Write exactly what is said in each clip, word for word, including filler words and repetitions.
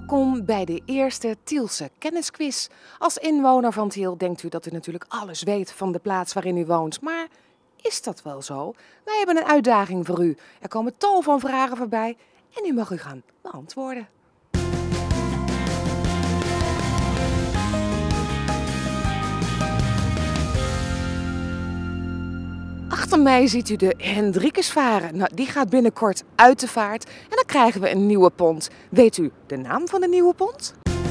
Welkom bij de eerste Tielse kennisquiz. Als inwoner van Tiel denkt u dat u natuurlijk alles weet van de plaats waarin u woont. Maar is dat wel zo? Wij hebben een uitdaging voor u. Er komen tal van vragen voorbij en u mag u gaan beantwoorden. Achter mij ziet u de Hendrikus varen. Nou, die gaat binnenkort uit de vaart en dan krijgen we een nieuwe pont. Weet u de naam van de nieuwe pont?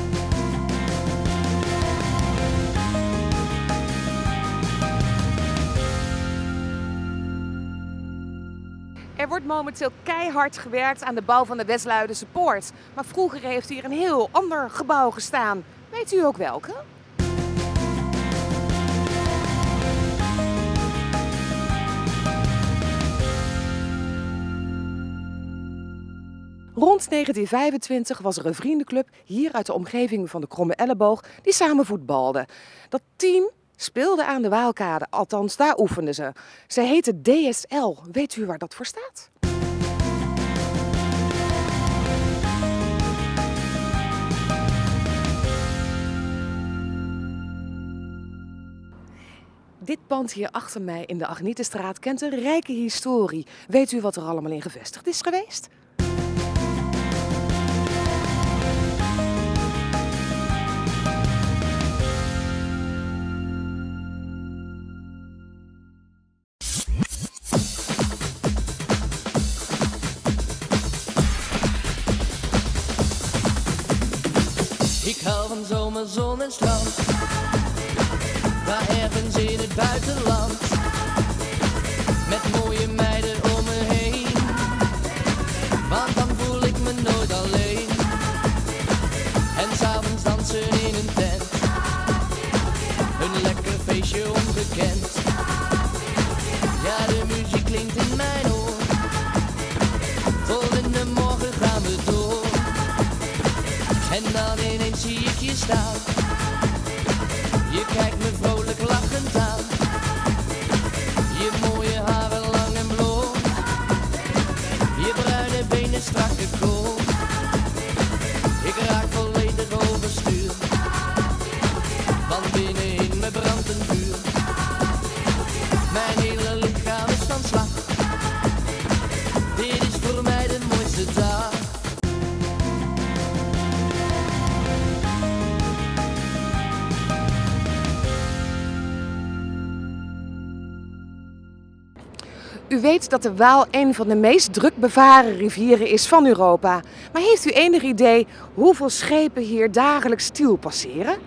Er wordt momenteel keihard gewerkt aan de bouw van de Westluidense Poort. Maar vroeger heeft hier een heel ander gebouw gestaan. Weet u ook welke? Rond negentien vijfentwintig was er een vriendenclub hier uit de omgeving van de Kromme Elleboog die samen voetbalde. Dat team speelde aan de Waalkade, althans daar oefenden ze. Ze heette D S L. Weet u waar dat voor staat? Dit pand hier achter mij in de Agnietenstraat kent een rijke historie. Weet u wat er allemaal in gevestigd is geweest? Ik hou van zomer, zon en strand, waar ergens in het buitenland, met mooie meiden om me heen, want dan voel ik me nooit alleen. En 's avonds dansen in een tent, een lekker feestje ongekend. Ja, de muziek klinkt in mijn oor, tot in de morgen gaan we door. En dan ineens zie ik je staan, je kijkt me vrolijk lachend aan. Je mooie haren lang en blond, je bruine benen strakke kool. Ik raak volledig overstuur, want binnenin me brandt een vuur. Mijn hele lichaam is van slag, dit is voor mij de mooiste dag. U weet dat de Waal een van de meest druk bevaren rivieren is van Europa. Maar heeft u enig idee hoeveel schepen hier dagelijks Tiel passeren?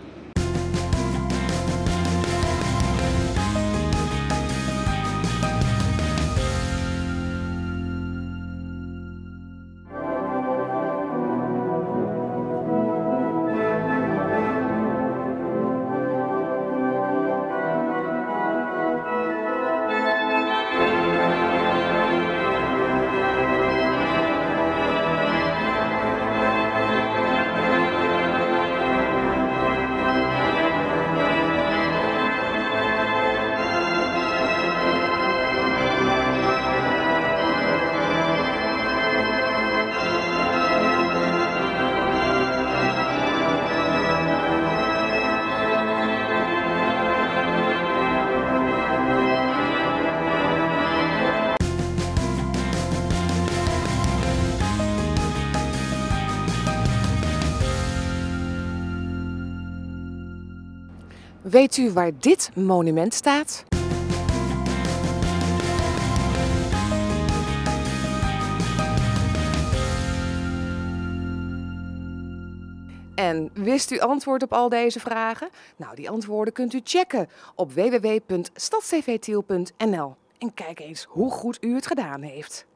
Weet u waar dit monument staat? En wist u antwoord op al deze vragen? Nou, die antwoorden kunt u checken op w w w punt stadstv tiel punt n l. En kijk eens hoe goed u het gedaan heeft.